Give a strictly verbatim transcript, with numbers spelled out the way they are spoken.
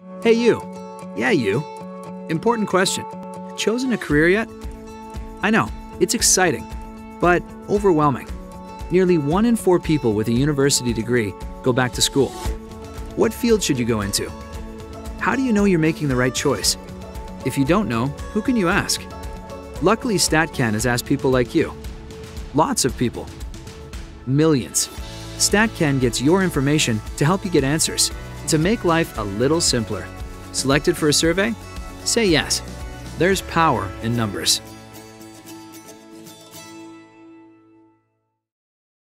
Hey you. Yeah, you. Important question. Chosen a career yet? I know, it's exciting, but overwhelming. Nearly one in four people with a university degree go back to school. What field should you go into? How do you know you're making the right choice? If you don't know, who can you ask? Luckily, StatCan has asked people like you. Lots of people. Millions. StatCan gets your information to help you get answers, to make life a little simpler. Selected for a survey? Say yes. There's power in numbers.